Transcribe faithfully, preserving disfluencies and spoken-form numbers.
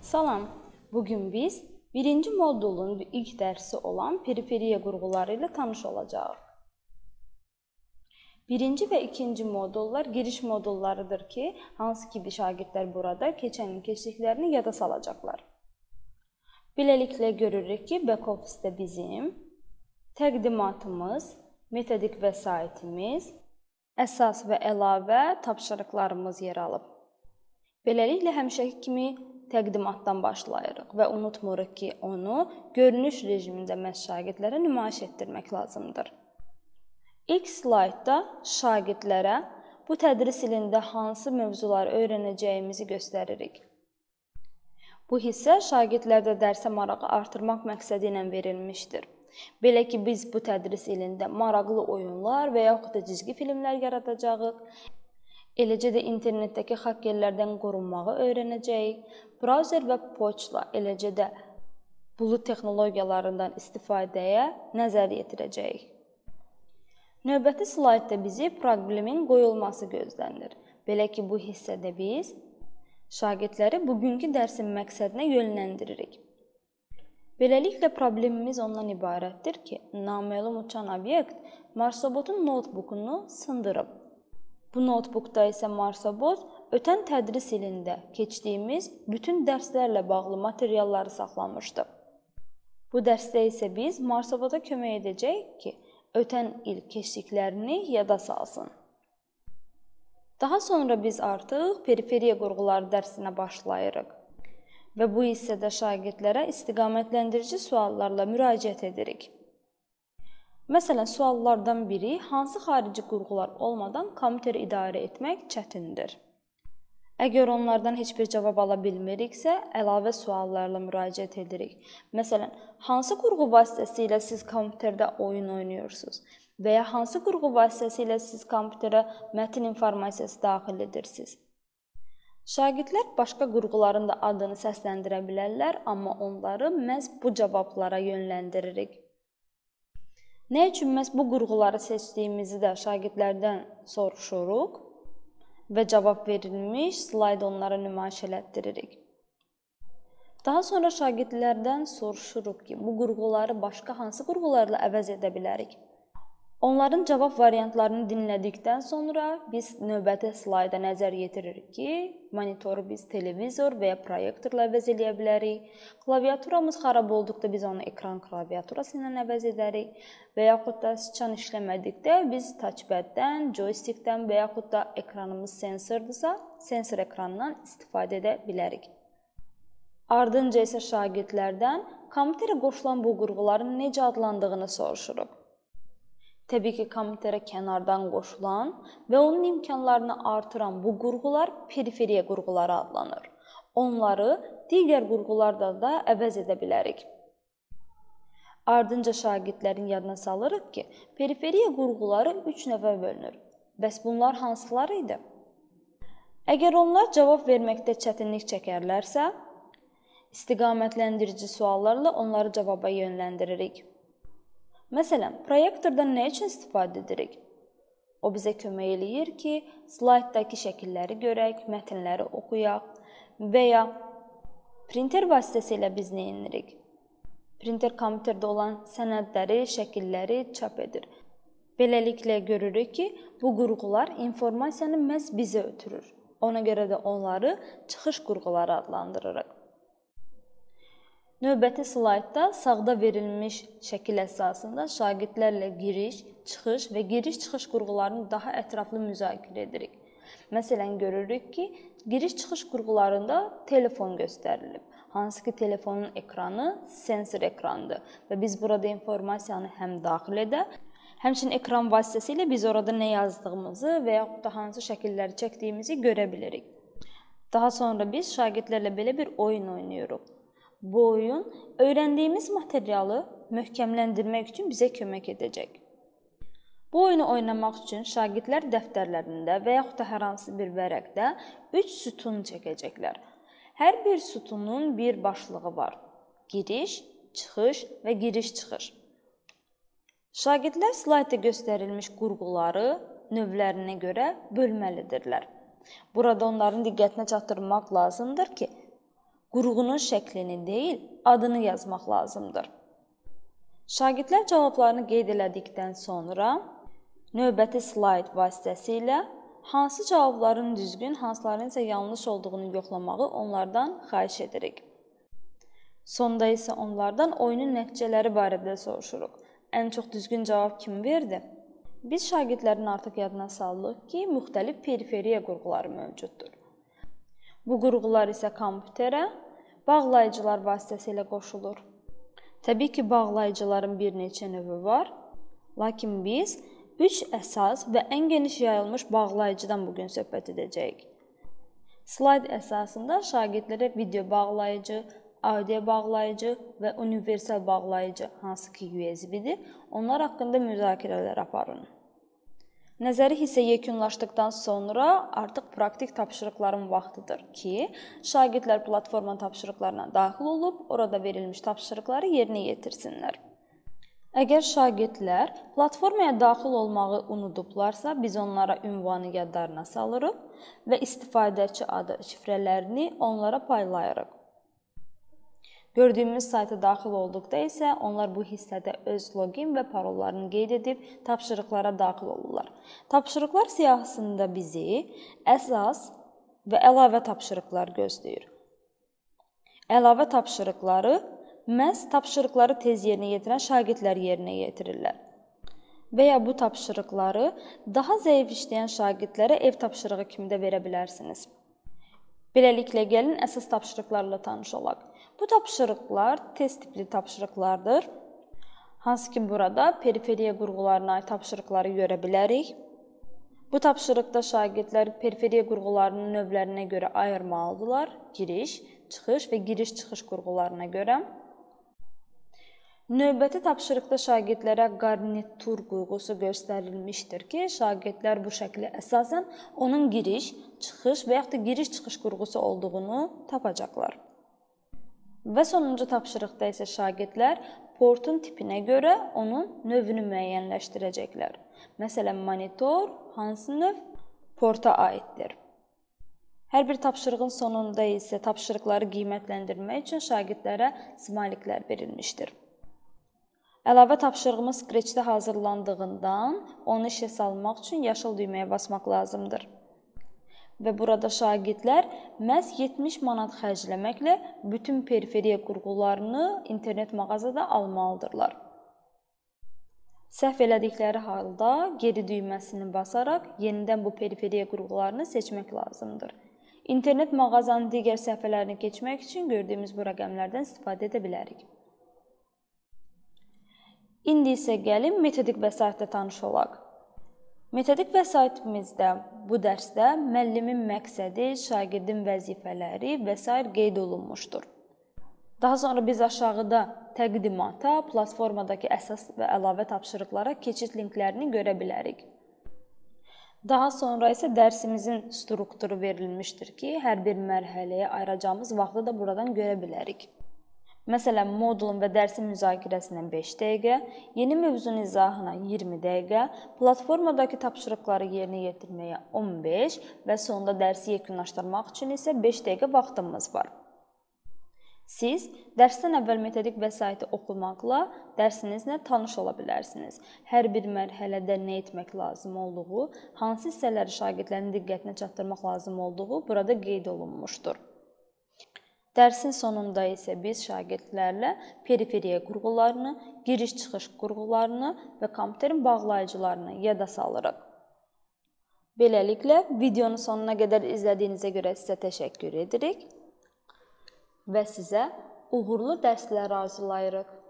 Salam, bugün biz birinci modulun ilk dərsi olan periferiya qurğuları ilə tanış olacağıq. Birinci və ikinci modullar giriş modullarıdır ki, hansı ki şagirdlər burada keçən il keçdiklərini yada salacaqlar. Beləliklə görürük ki, back office-də bizim təqdimatımız, metodik vəsaitimiz, əsas və əlavə tapşırıqlarımız yer alıb. Beləliklə həmişəki kimi təqdimatdan başlayırıq və unutmuruq ki, onu görünüş rejimində məhz şagirdlərə nümayiş etdirmək lazımdır. İlk slaydda şagirdlərə bu tədris ilində hansı mövzuları öyrənəcəyimizi göstəririk. Bu hissə şagirdlərdə dərsə marağı artırmaq məqsədi ilə verilmişdir. Belə ki, biz bu tədris ilində maraqlı oyunlar və yaxud da cizgi filmlər yaradacağıq. Eləcə də internetdəki xakkerlərdən qorunmağı öyrənəcəyik. Brauzer və poçtla, eləcə də bulut texnologiyalarından istifadəyə nəzər yetirəcəyik. Növbəti slaydda bizi problemin qoyulması gözlənilir. Belə ki, bu hissədə biz şagirdləri bugünkü dərsin məqsədinə yönləndiririk. Beləliklə, problemimiz ondan ibarətdir ki, naməlum uçan obyekt Marsobotun notebookunu sındırıb. Bu notebookda isə Marsobot ötən tədris ilində keçdiyimiz bütün dərslərlə bağlı materialları saxlamışdı. Bu dərsdə isə biz Marsobota kömək edəcəyik ki, ötən il keçdiklərini yada salsın. Daha sonra biz artıq periferiya qurğuları dərsinə başlayırıq və bu hissədə şagirdlərə istiqamətləndirici suallarla müraciət edirik. Məsələn, suallardan biri hansı xarici qurğular olmadan kompüteri idarə etmək çətindir? Əgər onlardan heç bir cavab ala bilmiriksə, əlavə suallarla müraciət edirik. Məsələn, hansı qurğu vasitəsilə siz kompüterdə oyun oynayırsınız və ya hansı qurğu vasitəsilə siz kompüterə mətin informasiyası daxil edirsiniz? Şagirdlər başqa qurğuların da adını səsləndirə bilərlər, amma onları məhz bu cavablara yönləndiririk. Nə üçün məhz bu qurğuları seçdiyimizi də şagirdlərdən soruşuruq və cavab verilmiş slayd onlara nümayiş elətdiririk. Daha sonra şagirdlərdən soruşuruq ki, bu qurğuları başqa hansı qurğularla əvəz edə bilərik? Onların cavab variantlarını dinlədikdən sonra biz növbəti slayda nəzər yetiririk ki, monitoru biz televizor və ya proyektorla əvəz edə bilərik. Klaviaturamız xarab olduqda biz onu ekran klaviaturası ilə əvəz edərik və yaxud da sıçan işləmədikdə biz touchpaddən, joystickdən və yaxud da ekranımız sensordursa, sensor ekranından istifadə edə bilərik. Ardınca isə şagirdlərdən kompüterə qoşulan bu qurğuların necə adlandığını soruşuruq. Təbii ki, kompüterə kənardan qoşulan və onun imkanlarını artıran bu qurğular periferiya qurğuları adlanır. Onları digər qurğularla da əvəz edə bilərik. Ardınca şagirdlərin yadına salırıq ki, periferiya qurğuları üç növə bölünür. Bəs bunlar hansıları idi? Əgər onlar cavab verməkdə çətinlik çəkərlərsə, istiqamətləndirici suallarla onları cavaba yönləndiririk. Məsələn, proyektordan nə üçün istifadə edirik? O bizə kömək eləyir ki, slayddakı şəkilləri görək, mətnləri oxuyaq və ya printer vasitəsilə biz nə edirik? Printer kompüterdə olan sənədləri, şəkilləri çap edir. Beləliklə görürük ki, bu qurğular informasiyanı məhz bizə ötürür. Ona görə də onları çıxış qurğuları adlandırırıq. Növbəti slaydda sağda verilmiş şəkil əsasında şagirdlərlə giriş, çıxış və giriş-çıxış qurğularını daha ətraflı müzakirə edirik. Məsələn, görürük ki, giriş-çıxış qurğularında telefon göstərilib. Hansı ki, telefonun ekranı sensor ekrandır və biz burada informasiyanı həm daxil edə, həmçinin ekran vasitəsilə biz orada nə yazdığımızı və yaxud da hansı şəkilləri çəkdiyimizi görə bilirik. Daha sonra biz şagirdlərlə belə bir oyun oynayırıq. Bu oyun öyrəndiyimiz materialı möhkəmləndirmək üçün bizə kömək edəcək. Bu oyunu oynamaq üçün şagirdlər dəftərlərində və yaxud da hər hansı bir vərəqdə üç sütun çəkəcəklər. Hər bir sütunun bir başlığı var. Giriş, çıxış və giriş-çıxış. Şagirdlər slayda göstərilmiş qurğuları növlərinə görə bölməlidirlər. Burada onların diqqətinə çatdırmaq lazımdır ki, qurğunun şəklini deyil, adını yazmaq lazımdır. Şagirdlər cavablarını qeyd elədikdən sonra növbəti slayd vasitəsilə hansı cavabların düzgün, hansıların isə yanlış olduğunu yoxlamağı onlardan xahiş edirik. Sonda isə onlardan oyunun nəticələri barədə soruşuruq. Ən çox düzgün cavab kim verdi? Biz şagirdlərin artıq yadına saldıq ki, müxtəlif periferiya qurğuları mövcuddur. Bu qurğular isə kompüterə bağlayıcılar vasitəsilə qoşulur. Təbii ki, bağlayıcıların bir neçə növü var, lakin biz üç əsas və ən geniş yayılmış bağlayıcıdan bugün söhbət edəcəyik. Slayd əsasında şagirdlərə video bağlayıcı, audio bağlayıcı və universal bağlayıcı, hansı ki U S B-dir, onlar haqqında müzakirələr aparın. Nəzəri hissə yekunlaşdıqdan sonra artıq praktik tapşırıqların vaxtıdır ki, şagirdlər platforma tapşırıqlarına daxil olub, orada verilmiş tapşırıqları yerinə yetirsinlər. Əgər şagirdlər platformaya daxil olmağı unudublarsa, biz onlara ünvanı yadlarına salırıq və istifadəçi adı şifrələrini onlara paylayırıq. Gördüyümüz sayta daxil olduqda isə onlar bu hissədə öz login və parollarını qeyd edib tapşırıqlara daxil olurlar. Tapşırıqlar siyahısında bizi əsas və əlavə tapşırıqlar gözləyir. Əlavə tapşırıqları məhz tapşırıqları tez yerinə yetirən şagirdlər yerinə yetirirlər. Və ya bu tapşırıqları daha zəif işləyən şagirdlərə ev tapşırığı kimi də verə bilərsiniz. Beləliklə, gəlin əsas tapşırıqlarla tanış olaq. Bu tapşırıqlar test tipli tapşırıqlardır. Hansı ki, burada periferiya qurğularına aid tapşırıqları görə bilərik. Bu tapşırıqda şagirdlər periferiya qurğularının növlərinə görə ayırmalıdırlar. Giriş, çıxış və giriş-çıxış qurğularına görə. Növbəti tapşırıqda şagirdlərə qarnitur qurğusu göstərilmişdir ki, şagirdlər bu şəkli əsasən onun giriş, çıxış və yaxud da giriş-çıxış qurğusu olduğunu tapacaqlar. Və sonuncu tapşırıqda isə şagirdlər portun tipinə görə onun növünü müəyyənləşdirəcəklər. Məsələn, monitor hansı növ porta aiddir. Hər bir tapşırığın sonunda isə tapşırıqları qiymətləndirmək üçün şagirdlərə smayliklər verilmişdir. Əlavə tapşırığımız Scratch-də hazırlandığından onu işə salmaq üçün yaşıl düyməyə basmaq lazımdır. Və burada şagirdlər məhz yetmiş manat xərcləməklə bütün periferiya qurğularını internet mağazada almalıdırlar. Səhv elədikləri halda geri düyməsini basaraq yenidən bu periferiya qurğularını seçmək lazımdır. İnternet mağazanın digər səhifələrini keçmək üçün gördüyümüz bu rəqəmlərdən istifadə edə bilərik. İndi isə gəlin metodik vəsaitlə tanış olaq. Metodik vəsaitimizdə bu dərsdə müəllimin məqsədi, şagirdin vəzifələri və sair qeyd olunmuşdur. Daha sonra biz aşağıda təqdimata, platformadakı əsas və əlavə tapşırıqlara keçid linklərini görə bilərik. Daha sonra isə dərsimizin strukturu verilmişdir ki, hər bir mərhələyə ayıracağımız vaxtı da buradan görə bilərik. Məsələn, modulun və dərsin müzakirəsinə beş dəqiqə, yeni mövzunun izahına iyirmi dəqiqə, platformadakı tapşırıqları yerinə yetirməyə on beş və sonda dərsi yekunlaşdırmaq üçün isə beş dəqiqə vaxtımız var. Siz dərsdən əvvəl metodik vəsaiti oxumaqla dərsinizlə tanış ola bilərsiniz. Hər bir mərhələdə nə etmək lazım olduğu, hansı hissələri şagirdlərin diqqətinə çatdırmaq lazım olduğu burada qeyd olunmuşdur. Dərsin sonunda isə biz şagirdlərlə periferiya qurğularını, giriş-çıxış qurğularını və kompüterin bağlayıcılarını yada salırıq. Beləliklə, videonun sonuna qədər izlədiyinizə görə sizə təşəkkür edirik və sizə uğurlu dərslər arzulayırıq.